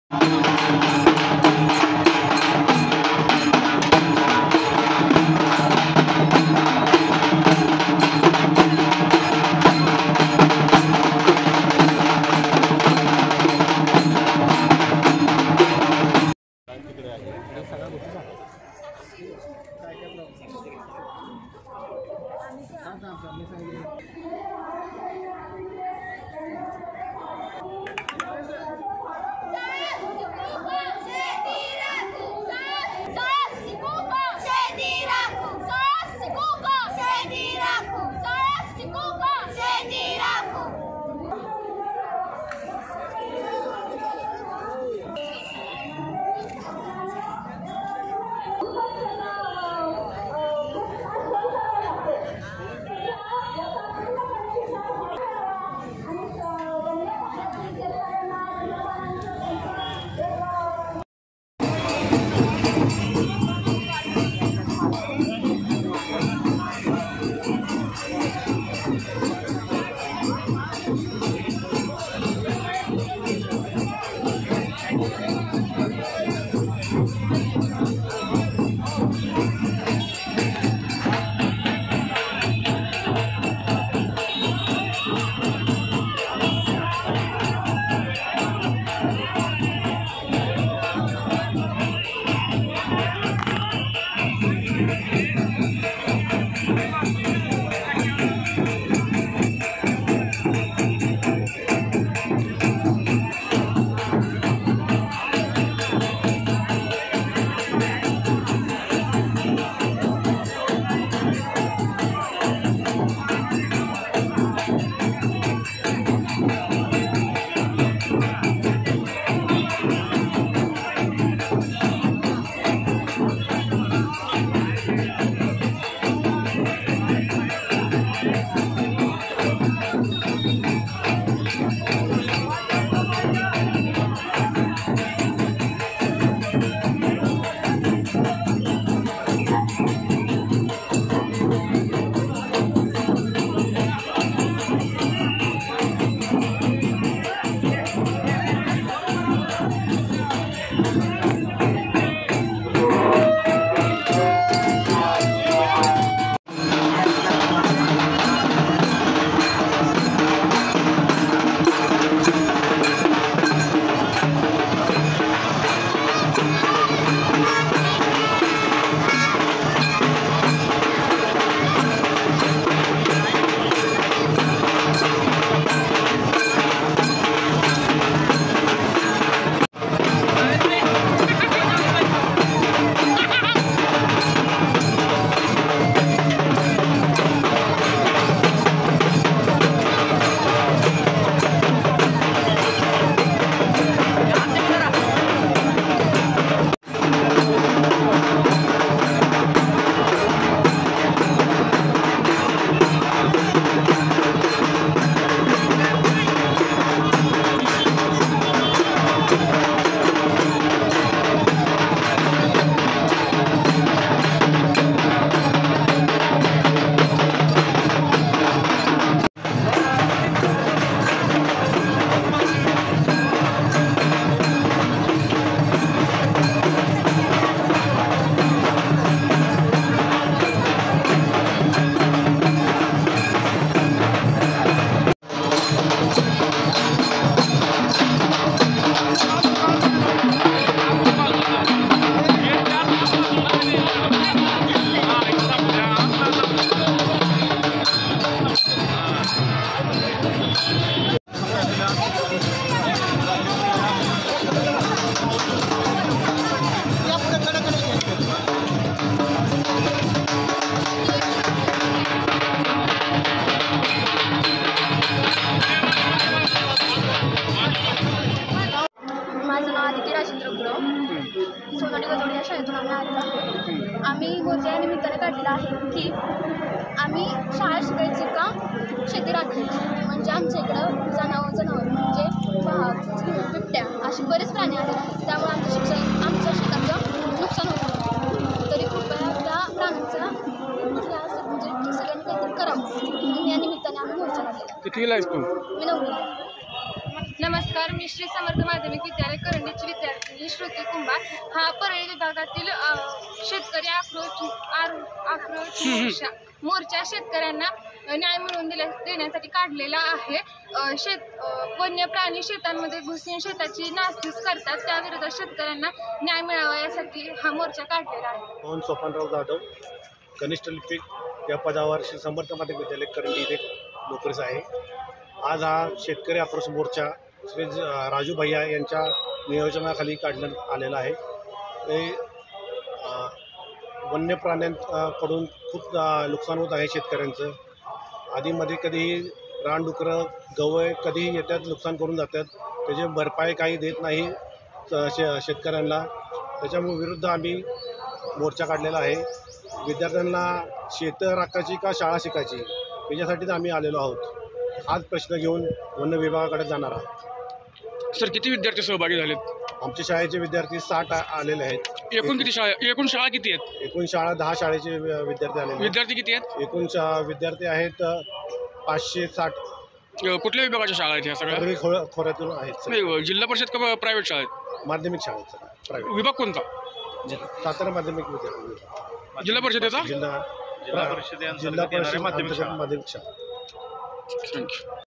आम्ही मोर्चा निमित्ताने काढलेला आहे की आम्ही शाळा शिकायची का शेती राखायची. म्हणजे आमच्या इकडं जनावर म्हणजे वाघ, बिबट्या असे बरेच प्राणी आलेले आहेत. त्यामुळे आमच्या शेताचं नुकसान होत आहे. तरी कृपया त्या प्राण्यांचा म्हणजे सगळ्यांनी काहीतरी करावं या निमित्ताने आम्ही मोर्चा काढलेला. कितीला आहेस तू? मी 9वी. नमस्कार, मी श्री समर्थ माध्यमिक विद्यालय करंडीची ज्योती कुंभार हा परळी विभागातील शेतकरी आक्रोश मोर्चा शेतकऱ्यांना न्याय मिळवून देण्यासाठी काढलेला आहे. वन्य प्राणी शेतांमध्ये घुसून शेताची नासधूस करतात, त्याविरोधात शेतकऱ्यांना न्याय मिळावा यासाठी हा मोर्चा काढलेला आहे. मोहन सोपानराव जाधव, कनिष्ठ लिपिक या पदावर श्री समर्थ माध्यमिक विद्यालय करंडी येथे नोकरीस आहे. आज हा शेतकरी आक्रोश मोर्चा श्री राजू भैया यांच्या नियोजनाखाली काढण्यात आलेला आहे. ते वन्य प्राण्यांकडून खूप नुकसान होत आहे शेतकऱ्यांचं. आधीमध्ये कधीही रानडुकरं गवय कधीही येतात, नुकसान करून जातात, त्याची भरपाई काही देत नाही शेतकऱ्यांना. त्याच्यामुळे विरुद्ध आम्ही मोर्चा काढलेला आहे. विद्यार्थ्यांना शेतं राखायची का शाळा शिकायची याच्यासाठीच आम्ही आलेलो आहोत. हाच प्रश्न घेऊन वन विभागाकडे जाणार आहोत. सर, किती विद्यार्थी सहभागी झालेत? आमच्या शाळेचे विद्यार्थी 60 आलेले आहेत. एकूण किती शाळा, एकूण शाळा किती आहेत? एकूण शाळा 10 शाळेचे विद्यार्थी आलेले आहेत. विद्यार्थी किती आहेत? एकूण विद्यार्थी आहेत 560. कुठल्या विभागाच्या शाळा आहेत ह्या सगळ्या? खोऱ्यातून आहेत. नाही, जिल्हा परिषद का प्रायव्हेट शाळा आहेत? माध्यमिक शाळेत प्रायव्हेट. विभाग कोणता? सातारा माध्यमिक विद्यालय. जिल्हा परिषदेचा? जिल्हा परिषद माध्यमिक शाळा. थँक्यू.